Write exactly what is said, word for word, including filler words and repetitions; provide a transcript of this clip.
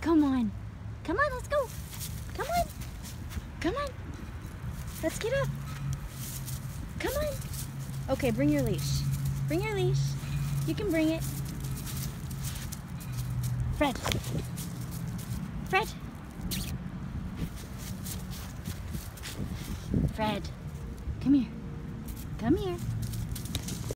Come on. Come on, let's go. Come on. Come on. Let's get up. Come on. Okay, bring your leash. Bring your leash. You can bring it. Fred. Fred. Fred. Come here. Come here.